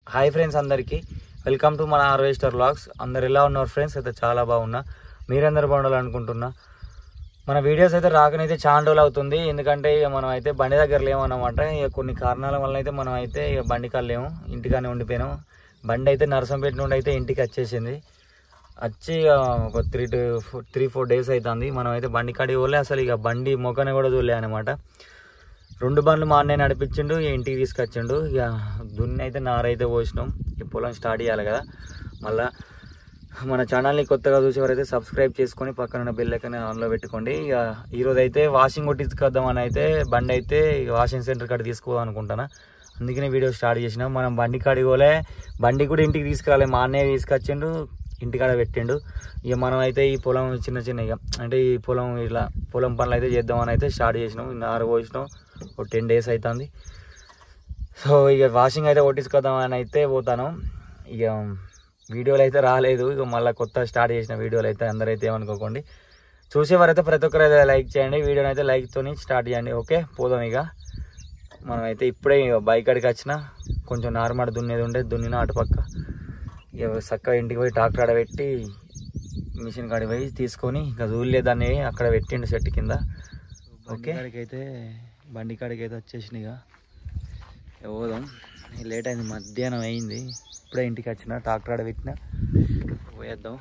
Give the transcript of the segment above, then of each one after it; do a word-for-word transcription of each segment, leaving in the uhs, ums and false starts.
Hi friends, అందరికీ welcome to మన harvester vlogs. అందరు ఎలా ఉన్నారు ఫ్రెండ్స్? అయితే చాలా బాగున్నా, మీరందరూ బాగుండాలనుకుంటున్నా. మన వీడియోస్ అయితే రాకనైతే చాలా రోజులు అవుతుంది, ఎందుకంటే ఇక మనం అయితే బండి దగ్గర లేమన్నమాట. ఇక కొన్ని కారణాల వల్ల అయితే మనం అయితే ఇక బండి కాలేము, ఇంటికానే ఉండిపోయాము. బండి అయితే నరసంపేట నుండి అయితే ఇంటికి వచ్చేసింది. వచ్చి ఒక three to three four days అవుతుంది. మనం అయితే బండి కాడికి పోలే, అసలు ఇక బండి మొక్కని కూడా చూడలే అనమాట. రెండు బండ్లు మా అన్నయ్య నడిపించిండు, ఇంటికి తీసుకొచ్చిండు. ఇక దున్ని అయితే నారైతే పోసినాం. ఈ పొలం స్టార్ట్ చేయాలి కదా. మళ్ళీ మన ఛానల్ని కొత్తగా చూసేవారైతే సబ్స్క్రైబ్ చేసుకొని పక్కన ఉన్న బెల్ ఐకాన్ ఆన్లో పెట్టుకోండి. ఇక ఈరోజు అయితే వాషింగ్ కొట్టించుకొద్దామని అయితే బండి అయితే వాషింగ్ సెంటర్ కాడ తీసుకోదాం అనుకుంటాను. అందుకనే వీడియో స్టార్ట్ చేసినాం. మనం బండి కాడికి పోలే, బండి కూడా ఇంటికి తీసుకురాలే, మా అన్నయ్య తీసుకొచ్చిండు, ఇంటికాడ పెట్టిండు. ఇక మనం అయితే ఈ పొలం చిన్న చిన్న ఇక అంటే ఈ పొలం ఇలా పొలం పనులు అయితే చేద్దామని అయితే స్టార్ట్ చేసినాం. నారు పోసినాం, ఒక టెన్ డేస్ అవుతుంది. సో ఇక వాషింగ్ అయితే కొట్టించుకొద్దామని అయితే పోతాను. ఇక వీడియోలు అయితే రాలేదు, ఇక మళ్ళీ కొత్త స్టార్ట్ చేసిన వీడియోలు అయితే అందరైతే ఏమనుకోకండి. చూసేవారైతే ప్రతి ఒక్కరు అయితే లైక్ చేయండి, వీడియోని అయితే లైక్తో స్టార్ట్ చేయండి. ఓకే, పోదాం. ఇక మనం అయితే ఇప్పుడే బైక్ కాడికి వచ్చిన, కొంచెం నార్మల్ దున్నేది ఉండే దున్నిన అటుపక్క. ఇక చక్కగా ఇంటికి పోయి ట్రాక్టర్ ఆడ పెట్టి మిషన్ కాడికి పోయి తీసుకొని ఇక చూడలేదాన్ని అక్కడ పెట్టిండు చెట్టు కింద. ఓకే, అయితే బండి కాడికి అయితే వచ్చేసిన. ఇక పోదాం. లేట్ అయింది, మధ్యాహ్నం అయింది. ఇప్పుడే ఇంటికి వచ్చిన, ట్రాక్టర్ ఆడ పెట్టిన, పోయేద్దాం.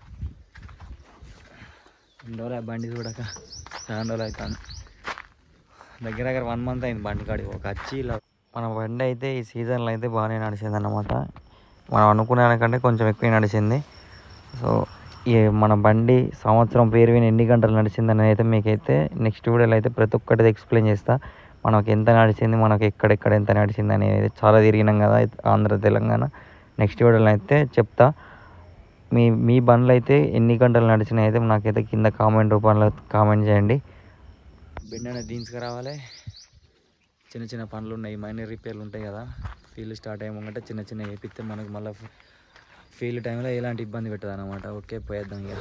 రెండు రోజులు బండి చూడక చాలా రోజులు అవుతాను, దగ్గర దగ్గర వన్ మంత్ అయింది బండి కాడికి ఒక వచ్చి. ఇలా మన బండి అయితే ఈ సీజన్లో అయితే బాగానే నడిచింది అన్నమాట. మనం అనుకునే దానికంటే కొంచెం ఎక్కువ నడిచింది. సో ఈ మన బండి సంవత్సరం పేరు విని ఎన్ని గంటలు నడిచింది అనేది అయితే మీకైతే నెక్స్ట్ వీడియోలో అయితే ప్రతి ఒక్కటి ఎక్స్ప్లెయిన్ చేస్తా. మనకు ఎంత నడిచింది, మనకు ఎక్కడెక్కడ ఎంత నడిచింది అనేది చాలా తిరిగినాం కదా ఆంధ్ర తెలంగాణ. నెక్స్ట్ వీడియోలో అయితే చెప్తా. మీ మీ బండ్లు అయితే ఎన్ని గంటలు నడిచినాయి అయితే నాకైతే కింద కామెంట్ రూపంలో కామెంట్ చేయండి. బండి అనేది తీసుకురావాలి. చిన్న చిన్న పనులు ఉన్నాయి, మైనర్ రిపేర్లు ఉంటాయి కదా. ఫీల్డ్ స్టార్ట్ అయ్యమంటే చిన్న చిన్న వేపిస్తే మనకు మళ్ళీ ఫీల్డ్ టైంలో ఎలాంటి ఇబ్బంది పెట్టదు అన్నమాట. ఓకే, పోయేద్దాం. ఇక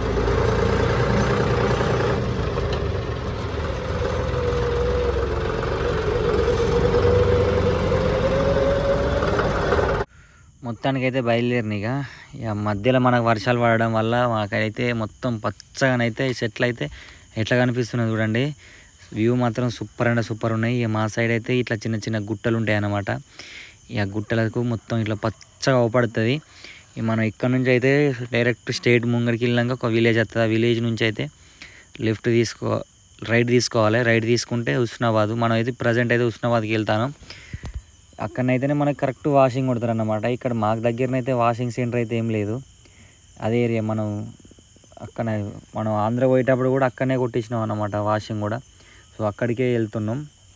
మొత్తానికైతే బయలుదేరిన. ఇక ఇక మధ్యలో మనకు వర్షాలు పడడం వల్ల మాకైతే మొత్తం పచ్చగానైతే చెట్లు అయితే ఎట్లా కనిపిస్తున్నాయి చూడండి. వ్యూ మాత్రం సూపర్ అంటే సూపర్ ఉన్నాయి. ఇక మా సైడ్ అయితే ఇట్లా చిన్న చిన్న గుట్టలు ఉంటాయి అన్నమాట. ఇక గుట్టలకు మొత్తం ఇట్లా పచ్చగా అవపడుతుంది. ఇక మనం ఇక్కడ నుంచి అయితే డైరెక్ట్ స్టేట్ ముంగడికి వెళ్ళాక ఒక విలేజ్ వస్తుంది. ఆ విలేజ్ నుంచి అయితే లెఫ్ట్ తీసుకో రైట్ తీసుకోవాలి. రైట్ తీసుకుంటే హుస్నాబాద్. మనం అయితే ప్రజెంట్ అయితే హుస్నాబాద్కి వెళ్తాను. అక్కడనైతేనే మనకు కరెక్ట్ వాషింగ్ కొడతారు అన్నమాట. ఇక్కడ మాకు దగ్గరనైతే వాషింగ్ సెంటర్ అయితే ఏం లేదు. అదే ఏరియా మనం అక్కడ మనం ఆంధ్ర పోయేటప్పుడు కూడా అక్కడనే కొట్టించినాం అన్నమాట వాషింగ్ కూడా. సో అక్కడికే వెళ్తున్నాం.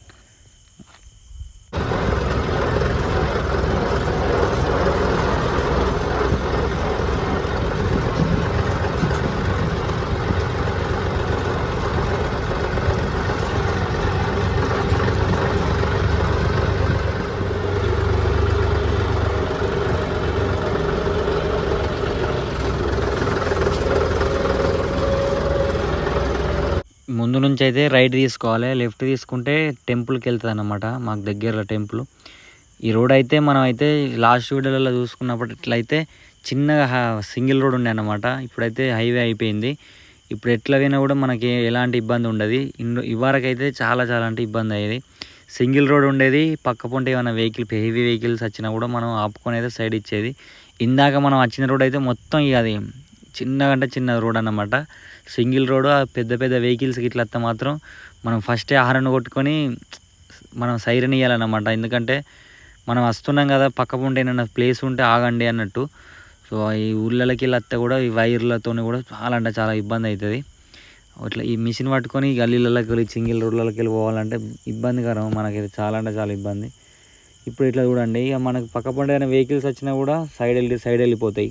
ముందు నుంచి అయితే రైట్ తీసుకోవాలి, లెఫ్ట్ తీసుకుంటే టెంపుల్కి వెళ్తుంది అన్నమాట. మాకు దగ్గరలో టెంపుల్. ఈ రోడ్ అయితే మనం అయితే లాస్ట్ వీడియోలలో చూసుకున్నప్పుడు ఇట్లయితే చిన్నగా సింగిల్ రోడ్ ఉండే అన్నమాట. ఇప్పుడైతే హైవే అయిపోయింది. ఇప్పుడు ఎట్లా పోయినా కూడా మనకి ఎలాంటి ఇబ్బంది ఉండదు. ఇవరకైతే చాలా చాలా అంటే ఇబ్బంది అయ్యేది. సింగిల్ రోడ్ ఉండేది, పక్క పొంటే ఏమైనా వెహికల్ హెవీ వెహికల్స్ వచ్చినా కూడా మనం ఆపుకొని అయితే సైడ్ ఇచ్చేది. ఇందాక మనం వచ్చిన రోడ్ అయితే మొత్తం ఇక అది చిన్నగా అంటే చిన్న రోడ్ అన్నమాట, సింగిల్ రోడ్. పెద్ద పెద్ద వెహికల్స్కి ఇట్లా వస్తే మాత్రం మనం ఫస్టే హారన్ కొట్టుకొని మనం సైరన్ ఇవ్వాలన్నమాట. ఎందుకంటే మనం వస్తున్నాం కదా, పక్క ఉంటే ఏమైనా ప్లేస్ ఉంటే ఆగండి అన్నట్టు. సో ఈ ఊళ్ళకి వెళ్ళి వస్తే కూడా ఈ వైర్లతో కూడా చాలా అంటే చాలా ఇబ్బంది అవుతుంది. అట్లా ఈ మిషన్ పట్టుకొని గల్లీలలోకి వెళ్ళి సింగిల్ రోడ్లకి వెళ్ళి పోవాలంటే ఇబ్బందికరం, మనకి చాలా అంటే చాలా ఇబ్బంది. ఇప్పుడు ఇట్లా చూడండి, ఇక మనకు పక్క పంట ఏమైనా వెహికల్స్ వచ్చినా కూడా సైడ్ వెళ్ళి సైడ్ వెళ్ళిపోతాయి.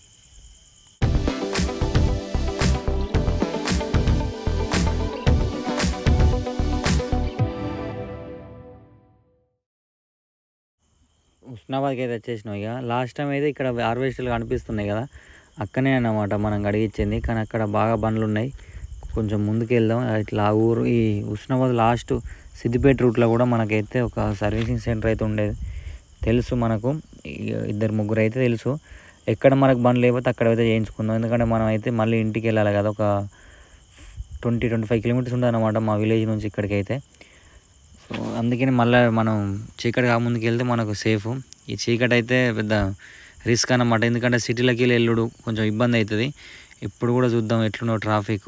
హుస్నాబాద్కి అయితే వచ్చేసినాం. ఇక లాస్ట్ టైం అయితే ఇక్కడ హార్వెస్టర్లు కనిపిస్తున్నాయి కదా, అక్కనే అన్నమాట మనం అడిగిచ్చింది. కానీ అక్కడ బాగా బండ్లు ఉన్నాయి, కొంచెం ముందుకు వెళ్దాం. ఇట్లా ఊరు ఈ హుస్నాబాద్ లాస్ట్ సిద్దిపేట రూట్లో కూడా మనకైతే ఒక సర్వీసింగ్ సెంటర్ అయితే ఉండేది తెలుసు మనకు. ఇద్దరు ముగ్గురు అయితే తెలుసు. ఎక్కడ మనకు బండి లేకపోతే అక్కడైతే చేయించుకుందాం. ఎందుకంటే మనం అయితే మళ్ళీ ఇంటికి వెళ్ళాలి కదా, ఒక ట్వంటీ ట్వంటీ ఫైవ్ కిలోమీటర్స్ ఉంటుంది అనమాట మా విలేజ్ నుంచి ఇక్కడికి అయితే. సో అందుకని మళ్ళీ మనం చీకటి కాకముందుకు వెళ్తే మనకు సేఫ్. ఈ చీకటి అయితే పెద్ద రిస్క్ అన్నమాట, ఎందుకంటే సిటీలోకి వెళ్ళి వెళ్ళుడు కొంచెం ఇబ్బంది అవుతుంది. ఇప్పుడు కూడా చూద్దాం ఎట్లున్నో ట్రాఫిక్.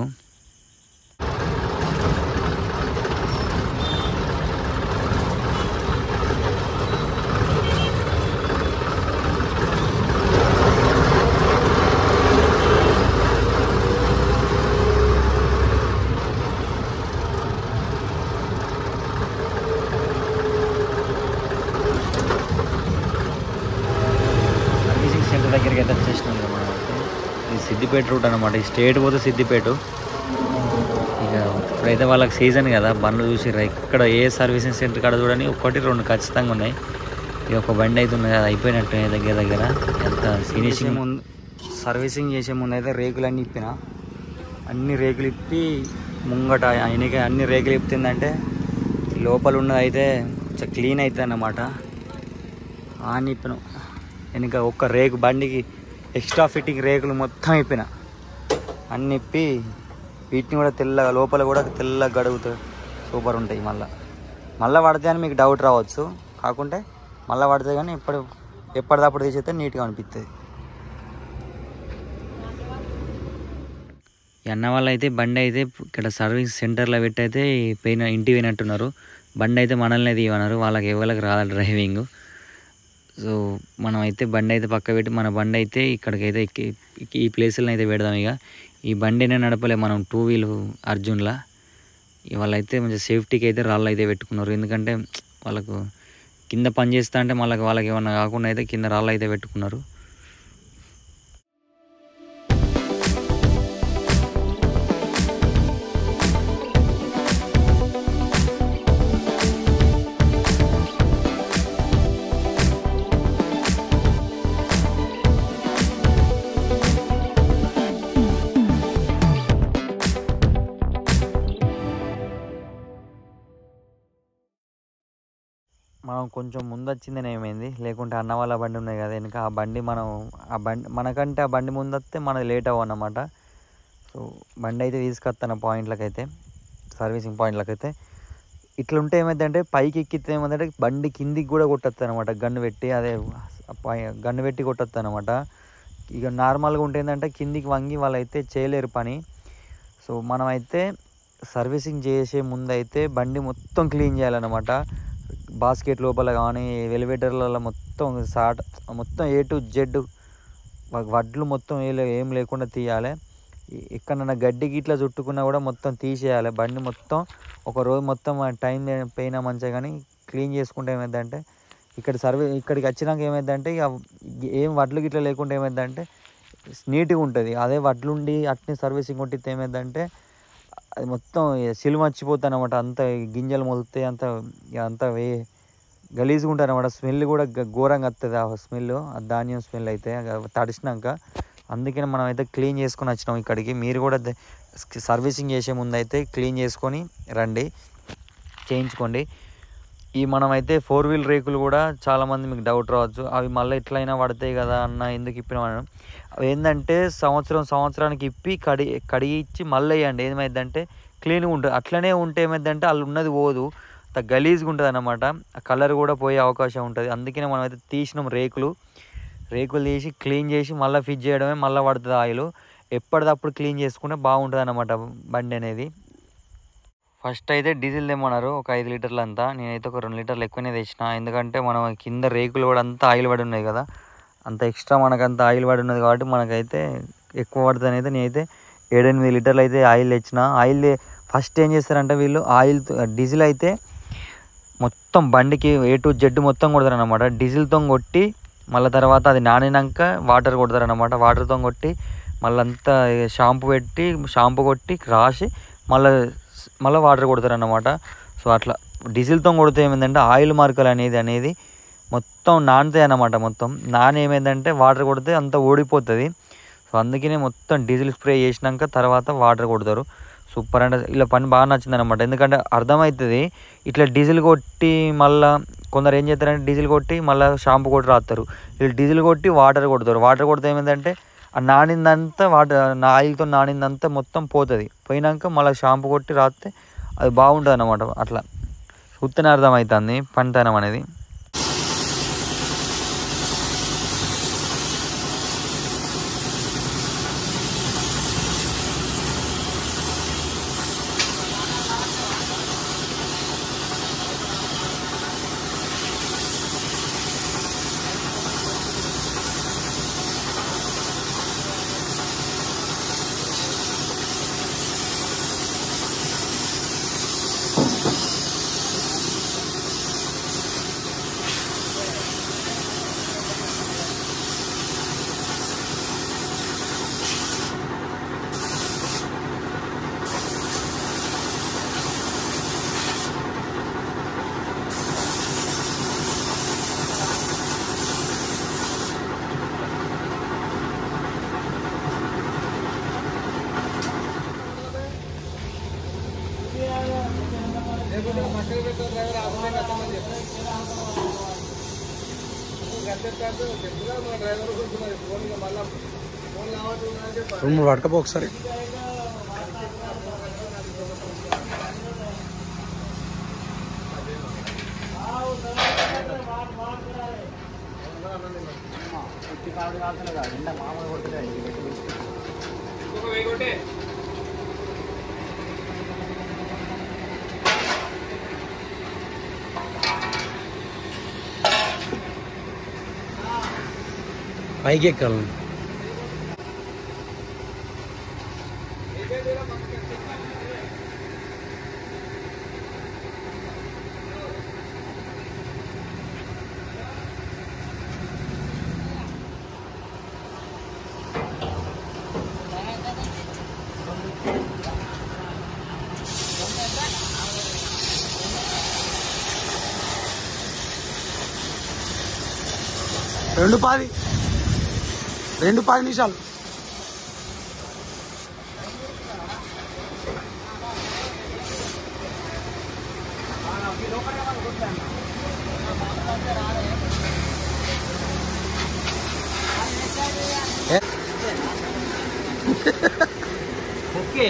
సెంటర్ దగ్గరికి అయితే వచ్చేసినాం కదా మనం అయితే. ఇది సిద్దిపేట రూట్ అనమాట, ఈ స్టేట్ పోతే సిద్దిపేట. ఇక ఇప్పుడైతే వాళ్ళకి సీజన్ కదా, బండ్లు చూసిర్రా ఇక్కడ ఏ సర్వీసింగ్ సెంటర్ కాడ చూడని ఒకటి రెండు ఖచ్చితంగా ఉన్నాయి. ఇక ఒక బండి అయితే ఉన్నది, అది అయిపోయినట్టు దగ్గర దగ్గర. ఎంత ఫినిషింగ్ ముందు సర్వీసింగ్ చేసే ముందు అయితే రేకులన్నీ ఇప్పిన, అన్ని రేకులు ఇప్పి ముంగట ఆయనకి అన్ని రేకులు ఇప్పుతుందంటే లోపల ఉన్నది అయితే కొంచెం క్లీన్ అవుతుంది అన్నమాట. అని ఇప్పిన వెనుక ఒక్క రేకు బండికి ఎక్స్ట్రా ఫిట్టింగ్ రేకులు మొత్తం ఇప్పిన, అన్ని ఇప్పి వీటిని కూడా తెల్లగా లోపల కూడా తెల్లగా గడుగుతాయి, సూపర్ ఉంటాయి. మళ్ళీ మళ్ళీ పడితే అని మీకు డౌట్ రావచ్చు, కాకుంటే మళ్ళీ పడితే కానీ ఎప్పుడు ఎప్పటిదప్పుడు తీసేస్తే నీట్గా అనిపిస్తుంది. అన్న వాళ్ళు అయితే బండి అయితే ఇక్కడ సర్వీస్ సెంటర్లో పెట్టి అయితే పోయిన ఇంటికి పోయినట్టున్నారు. బండి అయితే మనల్ని తీయమన్నారు, వాళ్ళకి ఎవరికి రాదు డ్రైవింగ్. సో మనం అయితే బండి అయితే పక్క పెట్టి మన బండి అయితే ఇక్కడికైతే ఈ ప్లేసులను అయితే పెడదాం. ఇక ఈ బండినే నడపలే మనం టూ వీల్ అర్జున్లా. వాళ్ళైతే మంచి సేఫ్టీకి అయితే రాళ్ళు అయితే పెట్టుకున్నారు, ఎందుకంటే వాళ్ళకు కింద పని చేస్తా అంటే మళ్ళీ వాళ్ళకి ఏమన్నా కాకుండా అయితే కింద రాళ్ళు అయితే పెట్టుకున్నారు. మనం కొంచెం ముందు వచ్చిందని ఏమైంది, లేకుంటే అన్న వాళ్ళ బండి ఉన్నాయి కదా వెనుక, ఆ బండి మనం ఆ బండి మనకంటే ఆ బండి ముందు వస్తే మనది లేట్ అవ్వ అన్నమాట. సో బండి అయితే తీసుకొస్తాను పాయింట్లకి అయితే, సర్వీసింగ్ పాయింట్లకి అయితే. ఇట్లా ఉంటే ఏమైందంటే పైకి ఎక్కితే ఏమైందంటే బండి కిందికి కూడా కొట్టొస్తుంది అనమాట, గన్ను పెట్టి. అదే గన్ను పెట్టి కొట్టొస్తుంది అనమాట. ఇక నార్మల్గా ఉంటే ఏంటంటే కిందికి వంగి వాళ్ళు అయితే చేయలేరు పని. సో మనమైతే సర్వీసింగ్ చేసే ముందు అయితే బండి మొత్తం క్లీన్ చేయాలన్నమాట. బాస్కెట్ లోపల కానీ ఎలివేటర్లలో మొత్తం సాట్ మొత్తం ఏ టు జెడ్ వడ్లు మొత్తం ఏ ఏం లేకుండా తీయాలి. ఎక్కడన్నా గడ్డి గిట్లా చుట్టుకున్నా కూడా మొత్తం తీసేయాలి. బండి మొత్తం ఒక రోజు మొత్తం టైం పోయినా మంచిగా కానీ క్లీన్ చేసుకుంటే ఏమైందంటే ఇక్కడ సర్వీ ఇక్కడికి వచ్చినాక ఏమైందంటే ఇక ఏం వడ్లు గిట్లా లేకుండా ఏమైందంటే నీట్గా ఉంటుంది. అదే వడ్లుండి అట్నే సర్వీసింగ్ కొట్టితే ఏమైందంటే అది మొత్తం సిలువ మర్చిపోతాయి అనమాట, అంత గింజలు మొలుతాయి, అంత అంత వే గలీజ్గా ఉంటుంది అనమాట. స్మెల్ కూడా ఘోరంగా వస్తుంది, ఆ స్మెల్, ఆ ధాన్యం స్మెల్ అయితే తడిసినాక. అందుకని మనం అయితే క్లీన్ చేసుకొని వచ్చినాం ఇక్కడికి. మీరు కూడా సర్వీసింగ్ చేసే ముందు అయితే క్లీన్ చేసుకొని రండి, చేయించుకోండి. ఈ మనమైతే ఫోర్ వీల్ రేకులు కూడా చాలామంది మీకు డౌట్ రావచ్చు, అవి మళ్ళీ ఎట్లయినా పడతాయి కదా అన్న ఎందుకు ఇప్పినామని. అవి ఏంటంటే సంవత్సరం సంవత్సరానికి ఇప్పి కడి కడిగిచ్చి మళ్ళీ వేయండి, ఏమైందంటే క్లీన్గా ఉంటుంది. అట్లనే ఉంటే ఏమైందంటే వాళ్ళు ఉన్నది పోదు, అంత గలీజ్గా ఉంటుంది అన్నమాట. ఆ కలర్ కూడా పోయే అవకాశం ఉంటుంది. అందుకనే మనం అయితే తీసినాం రేకులు రేకులు తీసి క్లీన్ చేసి మళ్ళీ ఫిట్ చేయడమే, మళ్ళీ పడుతుంది ఆయిల్. ఎప్పటిదప్పుడు క్లీన్ చేసుకుంటే బాగుంటుంది అన్నమాట బండి అనేది. ఫస్ట్ అయితే డీజిల్ తెమ్మన్నారు ఒక ఐదు లీటర్లు అంతా, నేనైతే ఒక రెండు లీటర్లు ఎక్కువనే తెచ్చిన. ఎందుకంటే మనం కింద రేకులు కూడా అంతా ఆయిల్ పడి ఉన్నాయి కదా, అంత ఎక్స్ట్రా మనకంత ఆయిల్ పడి ఉన్నది కాబట్టి మనకైతే ఎక్కువ పడుతుంది. అయితే నేనైతే ఏడెనిమిది లీటర్లు అయితే ఆయిల్ తెచ్చిన. ఆయిల్ ఫస్ట్ ఏం చేస్తారంటే వీళ్ళు ఆయిల్ డీజిల్ అయితే మొత్తం బండికి ఏ టు జెడ్ మొత్తం కొడతారు అనమాట. డీజిల్తో కొట్టి మళ్ళీ తర్వాత అది నానినాక వాటర్ కొడతారు అనమాట. వాటర్తో కొట్టి మళ్ళీ అంతా షాంపూ పెట్టి షాంపూ కొట్టి రాసి మళ్ళీ మళ్ళీ వాటర్ కొడతారు అన్నమాట. సో అట్లా డీజిల్తో కొడితే ఏమైందంటే ఆయిల్ మార్కలు అనేది అనేది మొత్తం నానుతాయి అన్నమాట. మొత్తం నాని ఏమైందంటే వాటర్ కొడితే అంతా ఓడిపోతుంది. సో అందుకనే మొత్తం డీజిల్ స్ప్రే చేసినాక తర్వాత వాటర్ కొడతారు. సూపర్ అంటే ఇలా పని బాగా నచ్చింది అనమాట. ఎందుకంటే అర్థమవుతుంది ఇట్లా డీజిల్ కొట్టి మళ్ళీ కొందరు ఏం చేస్తారంటే డీజిల్ కొట్టి మళ్ళీ షాంపూ కొట్టి రాస్తారు. వీళ్ళు డీజిల్ కొట్టి వాటర్ కొడతారు. వాటర్ కొడితే ఏమైందంటే ఆ నానిందంతా వాటర్ ఆయిల్తో నానిందంతా మొత్తం పోతుంది. పోయినాక మళ్ళీ షాంపూ కొట్టి రాస్తే అది బాగుంటుంది అన్నమాట. అట్లా ఉత్తనే అర్థమవుతుంది పనితనం అనేది. రెండు మూడు పడకపో ఒకసారి. పైకి ఎక్కాలి. రెండు పది రెండు పది నిమిషాలు. ఓకే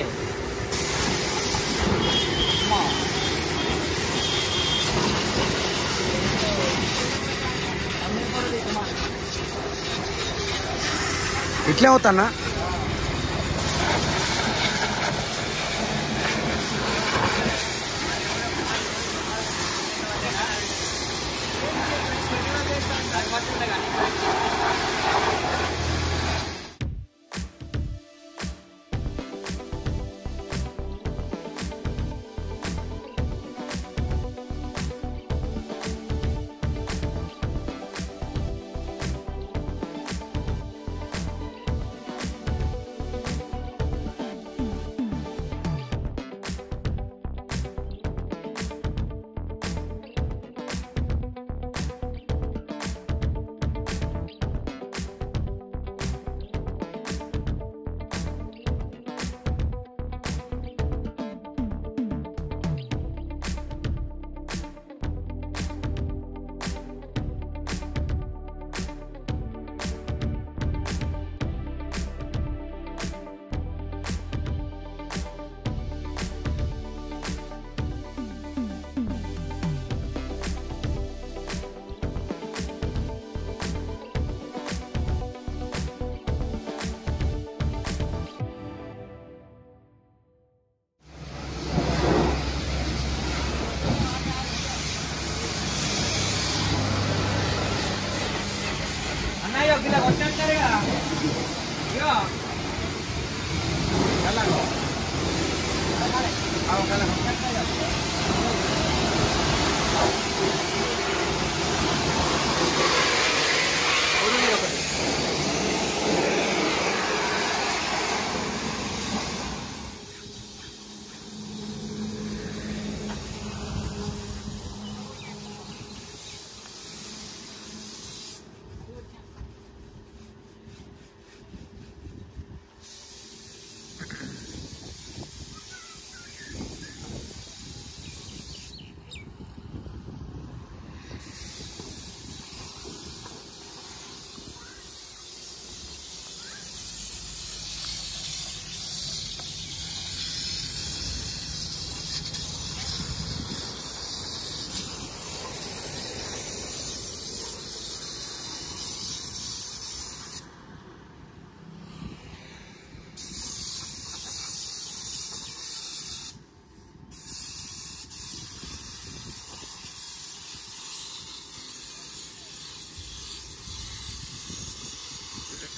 ఇట్లే అవుతానా?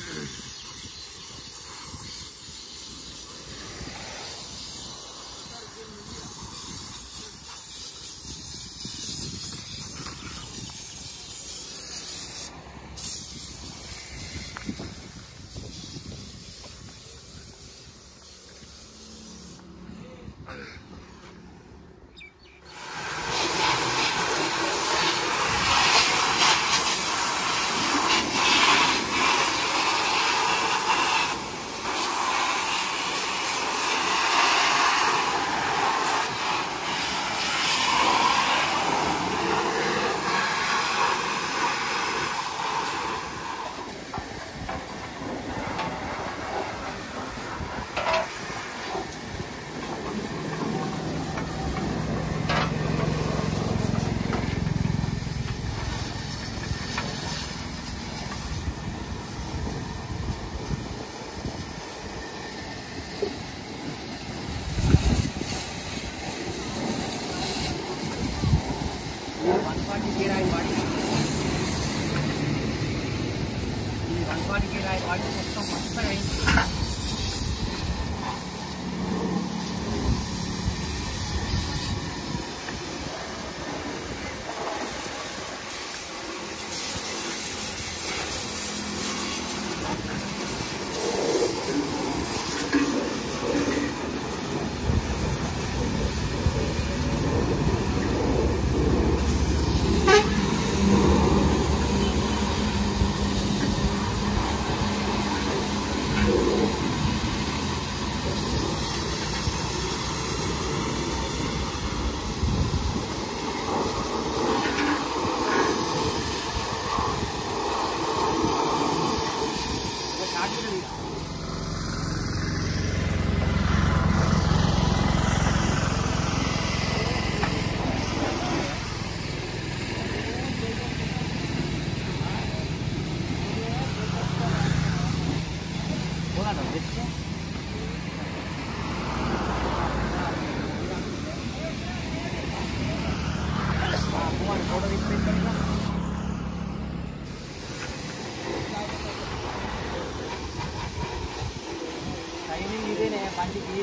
టైమింగ్ ఇదేనే బండికి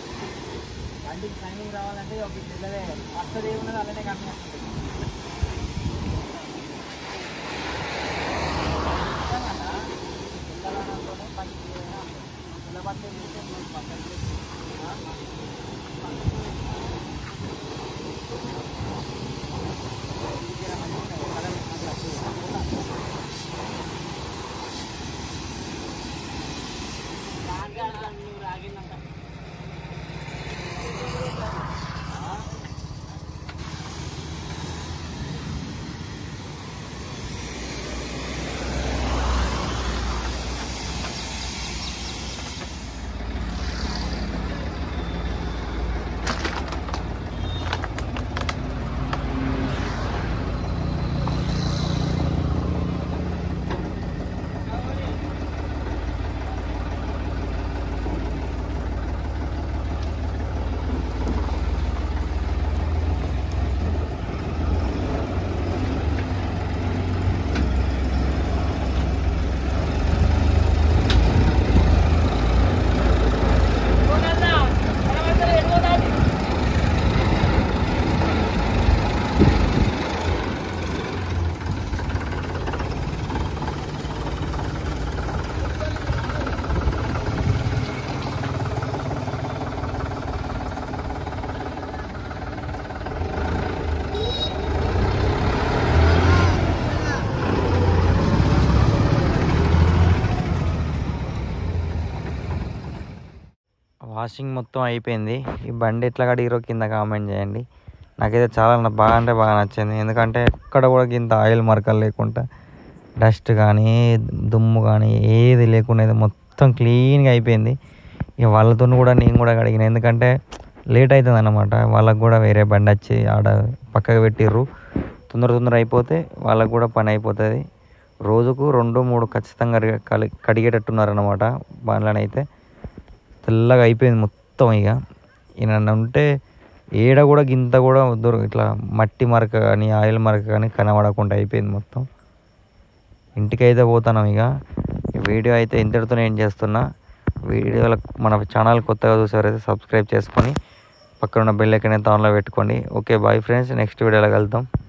బండికి టైమింగ్ రావాలంటే ఒక పిల్లలే వస్తుంది ఏమున్నది అలానే కనిపిస్తుంది. వాషింగ్ మొత్తం అయిపోయింది. ఈ బండి ఎట్లా కడిగిరో కింద కామెంట్ చేయండి. నాకైతే చాలా బాగా అంటే బాగా నచ్చింది. ఎందుకంటే ఎక్కడ కూడా ఇంత ఆయిల్ మరకలు లేకుండా, డస్ట్ కానీ దుమ్ము కానీ ఏది లేకుండా మొత్తం క్లీన్గా అయిపోయింది. ఇక వాళ్ళతో కూడా నేను కూడా కడిగిన, ఎందుకంటే లేట్ అవుతుంది అన్నమాట. వాళ్ళకు కూడా వేరే బండి వచ్చి ఆడ పక్కకు పెట్టిర్రు. తొందర తొందర అయిపోతే వాళ్ళకు కూడా పని అయిపోతుంది. రోజుకు రెండు మూడు ఖచ్చితంగా కడిగేటట్టున్నారన్నమాట బండ్లనైతే. తెల్లగా అయిపోయింది మొత్తం. ఇక ఈయన ఉంటే ఏడ కూడా గింత కూడా దొర ఇట్లా మట్టి మరక కానీ ఆయిల్ మరక కానీ కనబడకుండా అయిపోయింది మొత్తం. ఇంటికైతే పోతున్నాం. ఇక వీడియో అయితే ఇంతటితో నేను చేస్తున్నా. వీడియోల మన ఛానల్ కొత్తగా చూసేవారైతే సబ్స్క్రైబ్ చేసుకొని పక్కన ఉన్న బెల్ ఐకాన్ అయితే ఆన్లో పెట్టుకోండి. ఓకే బాయ్ ఫ్రెండ్స్, నెక్స్ట్ వీడియోలో కలుద్దాం.